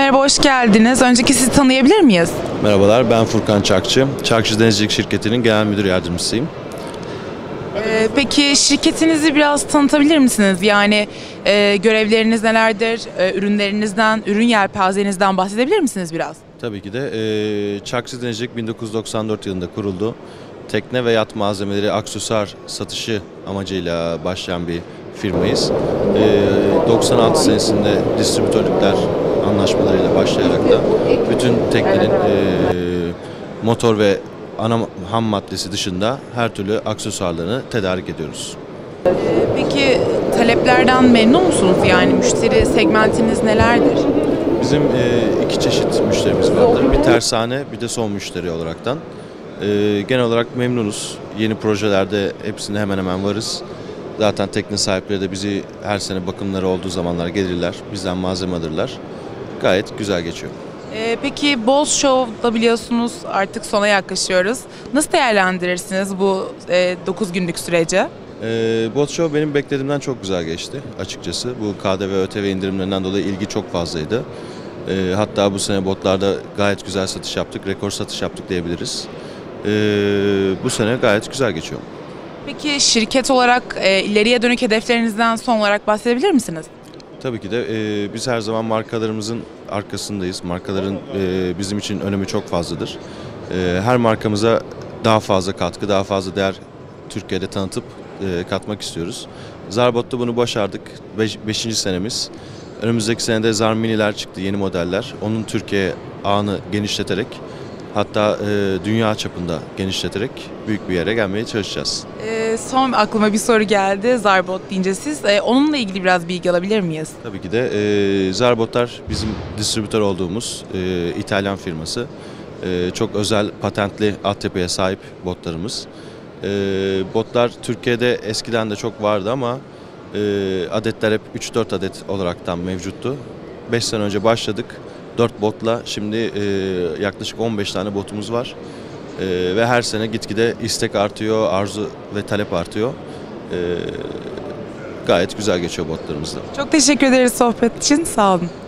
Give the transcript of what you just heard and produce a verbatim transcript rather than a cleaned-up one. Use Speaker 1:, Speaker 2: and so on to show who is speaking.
Speaker 1: Merhaba, hoş geldiniz. Önceki sizi tanıyabilir miyiz?
Speaker 2: Merhabalar, ben Furkan Çakçı. Çakçı Denizcilik Şirketi'nin genel müdür yardımcısıyım.
Speaker 1: Ee, peki şirketinizi biraz tanıtabilir misiniz? Yani e, görevleriniz nelerdir? E, ürünlerinizden, ürün yelpazenizden bahsedebilir misiniz biraz?
Speaker 2: Tabii ki de e, Çakçı Denizcilik bin dokuz yüz doksan dört yılında kuruldu. Tekne ve yat malzemeleri, aksesuar satışı amacıyla başlayan bir firmayız. E, doksan altı senesinde distribütörlükler anlaşmalarıyla başlayarak da bütün teknenin e, motor ve ana ham maddesi dışında her türlü aksesuarlarını tedarik ediyoruz.
Speaker 1: Ee, peki taleplerden memnun musunuz? Yani müşteri segmentiniz nelerdir?
Speaker 2: Bizim e, iki çeşit müşterimiz vardır. Bir tersane, bir de son müşteri olaraktan. E, genel olarak memnunuz. Yeni projelerde hepsinde hemen hemen varız. Zaten tekne sahipleri de bizi her sene bakımları olduğu zamanlar gelirler. Bizden malzeme alırlar. Gayet güzel geçiyor.
Speaker 1: Ee, peki Boz Show'da biliyorsunuz artık sona yaklaşıyoruz. Nasıl değerlendirirsiniz bu e, dokuz günlük süreci?
Speaker 2: E, Boat Show benim beklediğimden çok güzel geçti açıkçası. Bu K D V, ÖTV indirimlerinden dolayı ilgi çok fazlaydı. E, hatta bu sene botlarda gayet güzel satış yaptık, rekor satış yaptık diyebiliriz. E, bu sene gayet güzel geçiyor.
Speaker 1: Peki şirket olarak e, ileriye dönük hedeflerinizden son olarak bahsedebilir misiniz?
Speaker 2: Tabii ki de e, biz her zaman markalarımızın arkasındayız. Markaların e, bizim için önemi çok fazladır. E, her markamıza daha fazla katkı, daha fazla değer Türkiye'de tanıtıp e, katmak istiyoruz. Zarbot'ta bunu başardık. Beş, beşinci senemiz. Önümüzdeki senede Zar Mini'ler çıktı, yeni modeller. Onun Türkiye ağını genişleterek, hatta e, dünya çapında genişleterek büyük bir yere gelmeye çalışacağız.
Speaker 1: E, son aklıma bir soru geldi. Zarbot deyince siz. E, onunla ilgili biraz bilgi alabilir miyiz?
Speaker 2: Tabii ki de e, Zarbotlar bizim distribütör olduğumuz e, İtalyan firması. E, çok özel patentli altyapıya sahip botlarımız. E, botlar Türkiye'de eskiden de çok vardı ama e, adetler hep üç dört adet olaraktan mevcuttu. beş sene önce başladık. dört botla şimdi e, yaklaşık on beş tane botumuz var. E, ve her sene gitgide istek artıyor, arzu ve talep artıyor. E, gayet güzel geçiyor botlarımızda.
Speaker 1: Çok teşekkür ederiz sohbet için. Sağ olun.